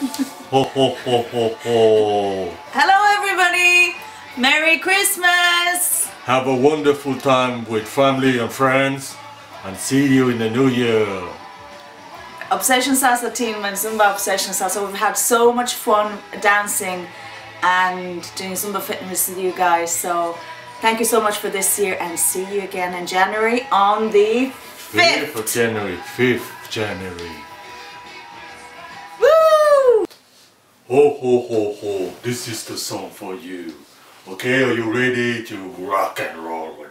Ho ho ho ho ho. Hello everybody! Merry Christmas! Have a wonderful time with family and friends and see you in the new year. Obsession Salsa team and Zumba Obsession Salsa, we've had so much fun dancing and doing Zumba fitness with you guys, so thank you so much for this year and see you again in January on the 5th. 5th of January, 5th January. Woo! Ho ho ho ho, this is the song for you. Okay, are you ready to rock and roll?